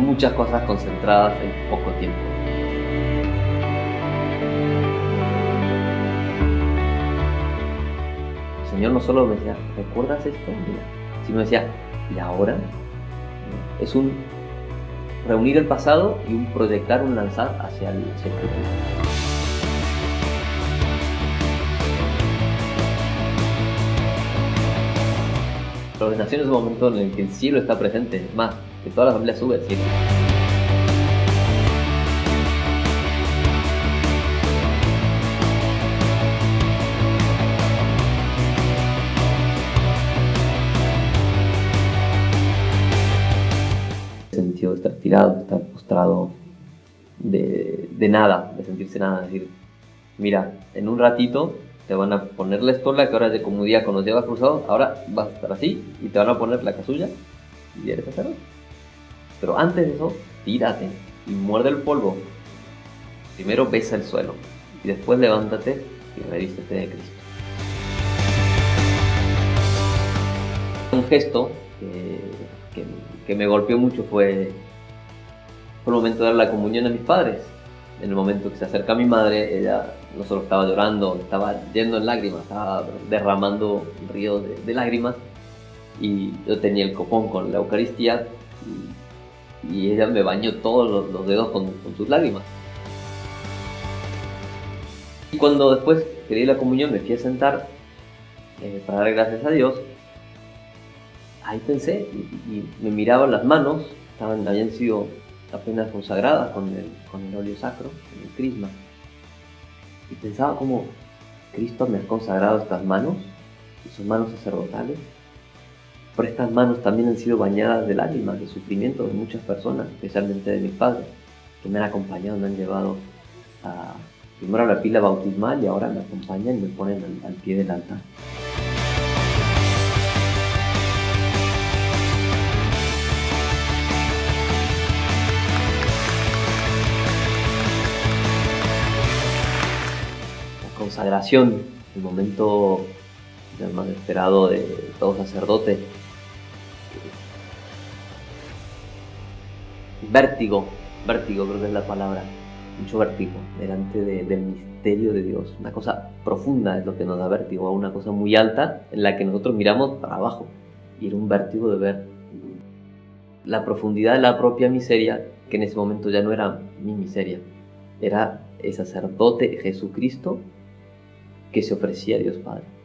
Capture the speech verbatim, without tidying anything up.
muchas cosas concentradas en poco tiempo. El Señor no solo me decía, ¿recuerdas esto? Mira, sino me decía, ¿y ahora? Es un reunir el pasado y un proyectar, un lanzar hacia el, hacia el futuro. La ordenación es un momento en el que el cielo está presente, más, que toda la familia sube al cielo. El sentido de estar tirado, de estar postrado, de, de nada, de sentirse nada, es decir, mira, en un ratito te van a poner la estola que ahora de comodidad cuando llevas cruzado, ahora vas a estar así y te van a poner la casulla y eres sacerdote. Pero antes de eso, tírate y muerde el polvo. Primero besa el suelo y después levántate y revístete de Cristo. Un gesto que, que, que me golpeó mucho fue, fue el momento de dar la comunión a mis padres. En el momento que se acerca mi madre, ella no solo estaba llorando, estaba lleno en lágrimas, estaba derramando un río de, de lágrimas, y yo tenía el copón con la Eucaristía y, y ella me bañó todos los, los dedos con, con sus lágrimas. Y cuando después quería la comunión, me fui a sentar eh, para dar gracias a Dios. Ahí pensé y, y me miraba las manos, estaban, habían sido apenas consagradas con el, con el óleo sacro, con el crisma, y pensaba como Cristo me ha consagrado estas manos, y sus manos sacerdotales, pero estas manos también han sido bañadas de lágrimas, de sufrimiento de muchas personas, especialmente de mis padres, que me han acompañado, me han llevado a, primero a la pila bautismal y ahora me acompañan y me ponen al, al pie del altar. Consagración, el momento más esperado de todo sacerdote. Vértigo, vértigo creo que es la palabra, mucho vértigo delante de, del misterio de Dios. Una cosa profunda es lo que nos da vértigo, una cosa muy alta en la que nosotros miramos para abajo, y era un vértigo de ver la profundidad de la propia miseria, que en ese momento ya no era mi miseria, era el sacerdote Jesucristo que se ofrecía a Dios Padre.